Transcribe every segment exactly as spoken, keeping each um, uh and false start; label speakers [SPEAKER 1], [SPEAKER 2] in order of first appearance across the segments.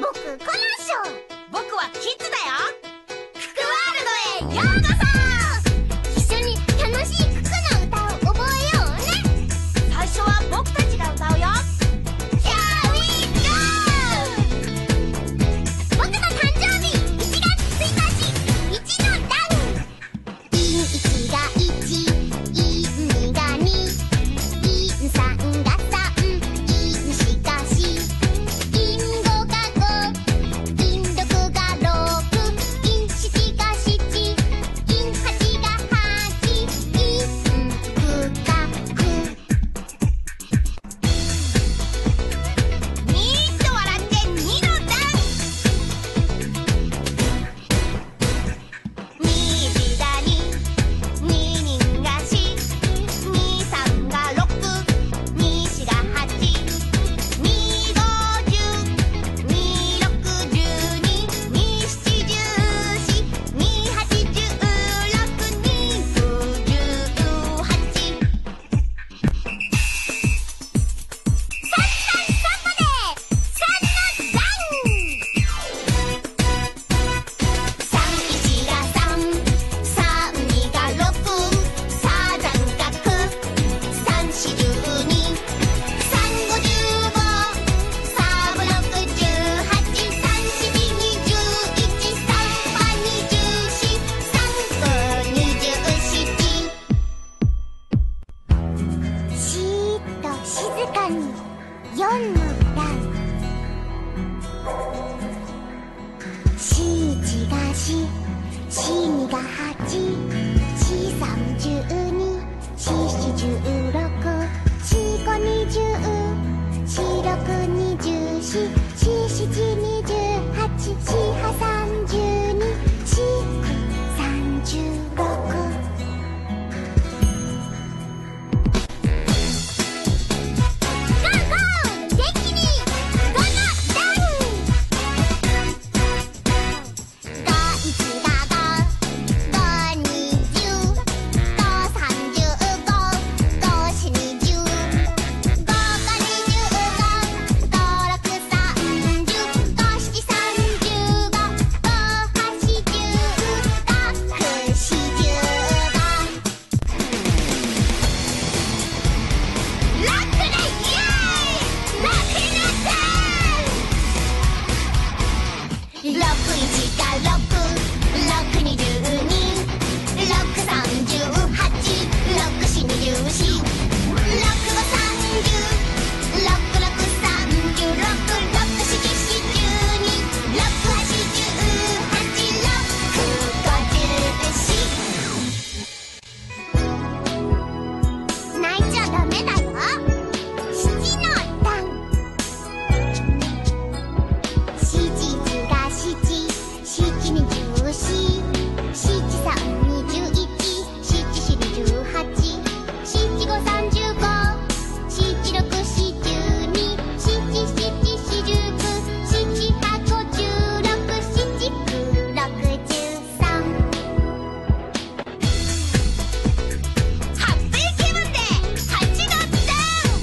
[SPEAKER 1] 僕コナンショー。
[SPEAKER 2] 僕はキッズだよ。
[SPEAKER 1] ククワールドへようこそ。一緒に楽しいククの歌を覚えようね。
[SPEAKER 2] 最初は僕たちが歌うよ。
[SPEAKER 1] Here we go。僕の誕生日いちがつついたち、いちの段。インいちがいち、インにがに、インさんがさん、インしかし、インごがご、インろくがろく、インしちがしち、インはちがはち、インくがく。
[SPEAKER 2] にーっと笑ってにの段。にじがに、ににがし、にさんがろく、にしがはち、にごじゅう、にろくじゅうに、にしちじゅうし、にはちじゅうろく、にくじゅうはち。
[SPEAKER 1] さんさんさんまでさんの段。さんいちがさん、さんにがろく、さ三角、さんしじゅうに、さんごじゅうご、さぶろくじゅうはち、さんしちにじゅういち、さんばにじゅうし、さんくにじゅうしち。しーっと静かによんの段。しいちがし、しにがはち、しさんじゅうに、ししじゅうろく、しごにじゅう、しろくにじゅうし、ししちにじゅうはち、しはさんじゅうに、しくさんじゅうろく。ゴーゴー、元気にごの段。ごいちがご、ごにじゅう、ごさんじゅうご、ごしにじゅう、ごごにじゅうご、ごろくさんじゅう、ごしちさんじゅうご、ごはちじゅう、ごくしじゅうご。ロックでイエーイ、ロックになって。ろくいちがろく、ろくにじゅうに、ろくさんじゅうはち、ろくしにじゅうし、ろくごさんじゅう、ろくろくさんじゅうろく、ろくしちしじゅうに、ろくはちじゅうはち、ろくごじゅうし。泣いちゃダメだよ。しちの段。しちじがしち、しちにじゅうし、しちさんにじゅういち、しちしにじゅうはち、しちごさんじゅうご、しちろくしじゅうに、しちしちしじゅうく、しちはごじゅうろく、しちくろくじゅうさん。
[SPEAKER 2] ハッピー気分ではちの段。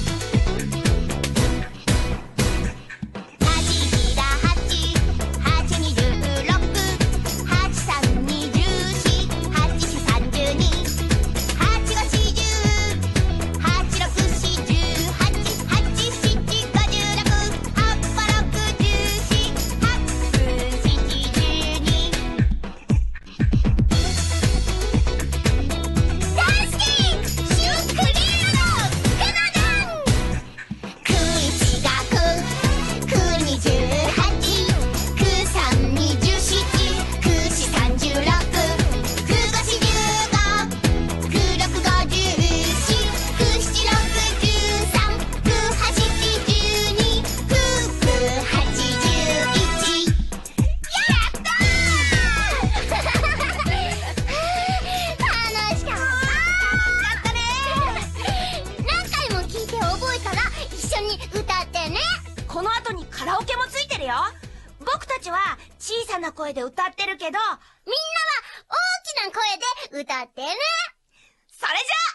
[SPEAKER 2] はちがはち、はちにじゅうろく、はちさんにじゅうし、はちしさんじゅうに、はちごしじゅう、はちろくしじゅうはち、はちしちごじゅうろく、はっぱろくじゅうし、はっくしちじゅうに。大好きシュークリームの福の段。くいちがく、くにじゅうはち、くさんにじゅうしち、くしさんじゅうろく、くごしじゅうご、くろくごじゅうし、くしちろくじゅうさん、くはちじゅうに、くくはちじゅういち。やったー
[SPEAKER 1] 楽しかった。
[SPEAKER 2] やったね
[SPEAKER 1] 何回も聞いて覚えたら一緒に歌ってね。
[SPEAKER 2] この後にカラオケもついてるよ。僕たちは小さな声で歌ってるけど、
[SPEAKER 1] みんなは大きな声で歌ってね。
[SPEAKER 2] それじゃあ